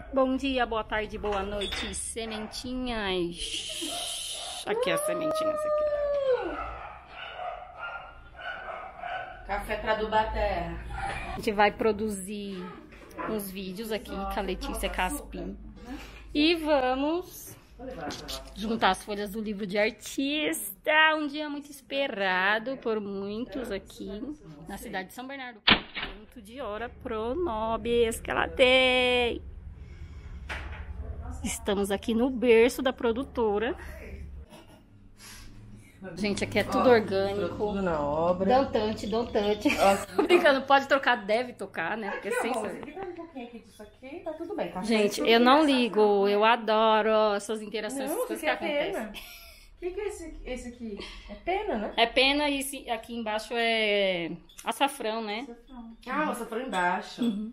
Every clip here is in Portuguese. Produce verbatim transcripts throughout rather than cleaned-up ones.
Bom dia, boa tarde, boa noite, sementinhas. Aqui as sementinhas aqui. Café pra adubar a terra. A gente vai produzir uns vídeos aqui com a Letícia Caspim. E vamos juntar as folhas do livro de artista. Um dia muito esperado por muitos aqui na cidade de São Bernardo. Tanto de hora pro nobis que ela tem. Estamos aqui no berço da produtora. Gente, aqui é tudo ó, orgânico. Tudo na obra. Dontante, dontante. Tô brincando, pode trocar, deve tocar, né? Porque sem saber. Um pouquinho aqui disso aqui, tá tudo bem. Tá gente, eu não ligo, eu adoro essas interações. Não, essas que, que é pena. O que, que é esse, esse aqui? É pena, né? É pena e esse, aqui embaixo é açafrão, né? Açafrão. Ah, o açafrão embaixo. Uhum.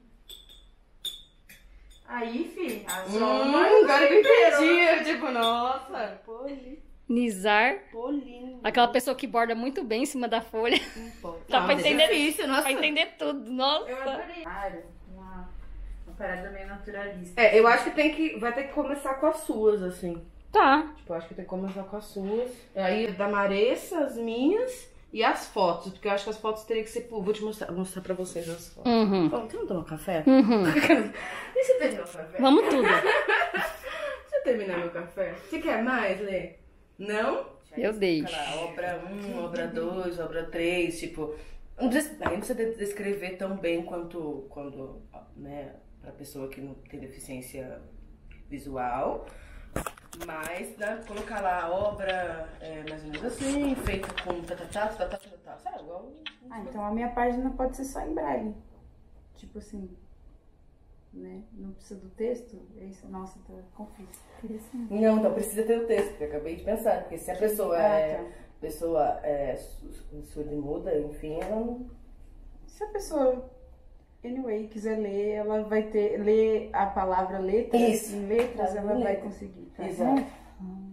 Aí, fi, as hum, agora eu entendi. Eu digo, nossa, poli. Nizar. Polino. Aquela pessoa que borda muito bem em cima da folha. Não Dá pra entender é difícil, nossa. Pra entender tudo, nossa. Eu adorei. Uma, uma parada meio naturalista. É, eu acho que tem que, vai ter que começar com as suas, assim. Tá. Tipo, eu acho que tem que começar com as suas. Aí, da Maressa, as minhas e as fotos. Porque eu acho que as fotos teriam que ser... Vou te mostrar, vou mostrar pra vocês as fotos. Uhum. Oh, você não tomou café? Uhum. E você terminou o café? Vamos tudo. Deixa eu terminar meu café. Você quer mais, Lê? Não? Eu deixo. Lá, obra um, obra dois, obra três, tipo... Não precisa, não precisa descrever tão bem quanto quando, né, pra pessoa que não tem deficiência visual. Mas dá, colocar lá a obra é, mais ou menos assim, feita com tatatá, tatatá, tatatá, sabe? Igual... Ah, então a minha página pode ser só em braille. Tipo assim... Né? Não precisa do texto? É isso? Nossa, tá confuso. Não, então precisa ter o texto, que eu acabei de pensar. Porque se a pessoa ah, é, tá. pessoa é surda e muda, enfim, ela não... Se a pessoa, anyway, quiser ler, ela vai ter... Ler a palavra letras, isso. Em letras, tá, ela vai letra. conseguir. Tá? Exato. Hum.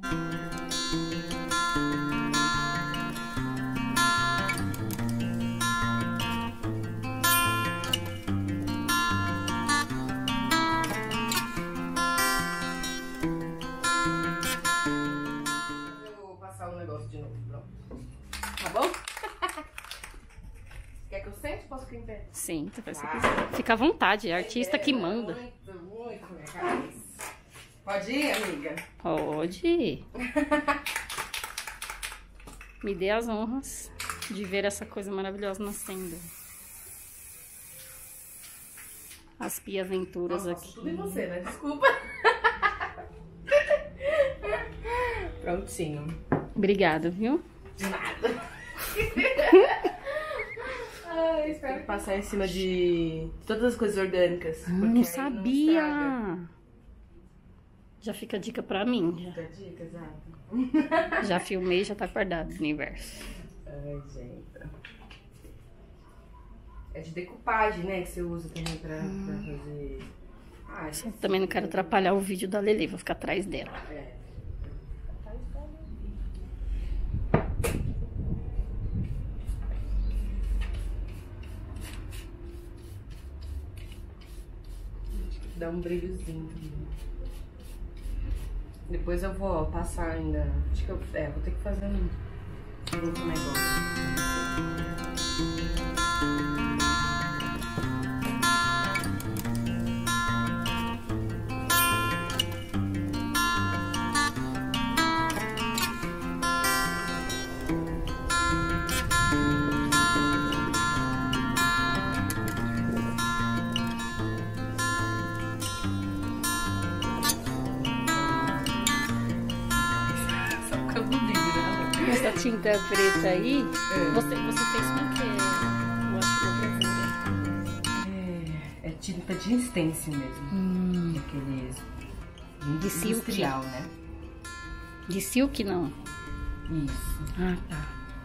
Tá bom? Quer que eu sente? Posso ficar em pé? Sim, se você quiser. Fica à vontade, é artista é, que manda. Muito, muito, minha cabeça. Pode ir, amiga? Pode. Me dê as honras de ver essa coisa maravilhosa nascendo. As Pia Aventuras aqui. Tudo em você, né? Desculpa. Prontinho. Obrigada, viu? De nada. Ai, espero que passar em cima de todas as coisas orgânicas. Ah, não sabia. Não já fica a dica pra mim. Já. Fica a dica, exato. Já filmei, já tá guardado no universo. Ai, gente. É de decupagem, né? Que você usa também pra, hum. pra fazer. Ah, eu também não quero atrapalhar o vídeo da Lelê, vou ficar atrás dela. É. Dá um brilhozinho também. Depois eu vou passar ainda. Acho que eu é, vou ter que fazer um outro negócio. Essa tinta preta aí, é. você, você fez com o que? Eu acho que é, é tinta de stencil mesmo. Hum. Aqueles de industrial, silk, né? De silk, não? Isso. Ah, tá.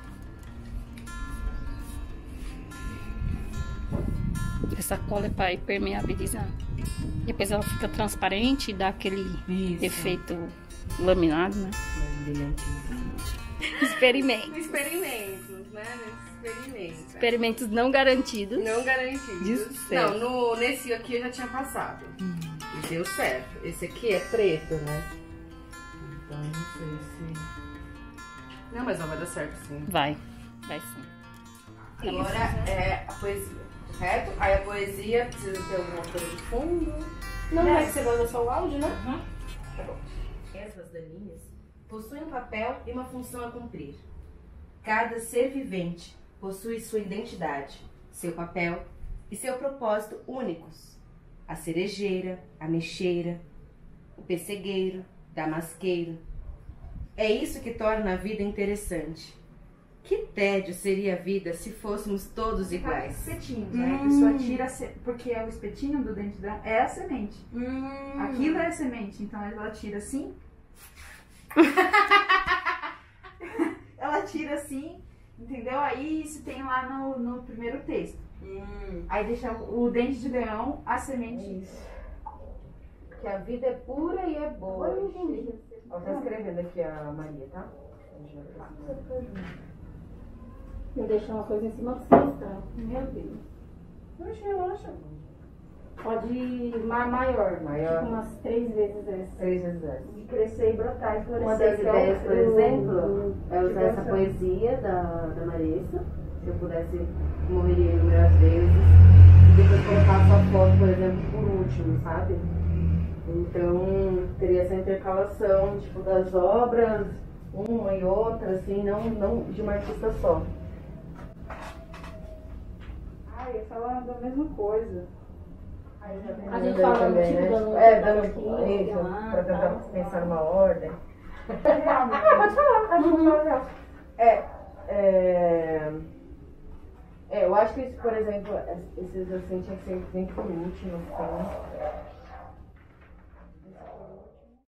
Essa cola é para impermeabilizar. Depois ela fica transparente e dá aquele Isso. efeito laminado, né? Experimentos. Experimentos, né? Experimentos. Experimentos não garantidos. Não garantidos. Isso não, no, nesse aqui eu já tinha passado. Hum. deu certo. Esse aqui é preto, né? Então não sei se... Não, mas não vai dar certo sim. Vai, vai sim. Agora é a poesia, correto? Aí a poesia precisa ter alguma coisa de fundo. Não, É. é que você manda só o áudio, né? Uhum. Tá bom. Essas daninhas possuem um papel e uma função a cumprir. Cada ser vivente possui sua identidade, seu papel e seu propósito únicos. A cerejeira, a mexeira, o pessegueiro, damasqueiro. É isso que torna a vida interessante. Que tédio seria a vida se fôssemos todos iguais? Espetinhos, né? Hum. A pessoa tira, a se- porque é o espetinho do dente dela, é a semente. Hum. Aquilo é a semente, então ela tira assim. Ela tira assim, entendeu? Aí isso tem lá no, no primeiro texto. Hum. Aí deixa o dente de leão, a semente. Isso. Que a vida é pura e é boa. Ó, tá escrevendo aqui a Maria, tá? Eu deixo uma coisa em cima do cristal. Meu Deus. Oxe, relaxa. Pode ir ma- maior, Maior. tipo umas três vezes essa. Três vezes essa. De crescer e brotar e florescer. Uma das que é o- ideias, por o- exemplo, é usar essa Devoção. poesia da, da Marissa. Se eu pudesse, morreria inúmeras vezes. E depois colocar sua foto, por exemplo, por último, sabe? Então, teria essa intercalação, tipo, das obras, uma e outra, assim, não, não de uma artista só. Ah, eu ia falar da mesma coisa. Aí já vem A gente dando fala, também, tipo, né? dando É, um dando aqui, isso, lá, pra tentar tá. pensar numa ordem. Realmente. Ah, pode falar, a gente fala já. É, é, é, eu acho que, por exemplo, esses assim tinha que ser bem por último, assim.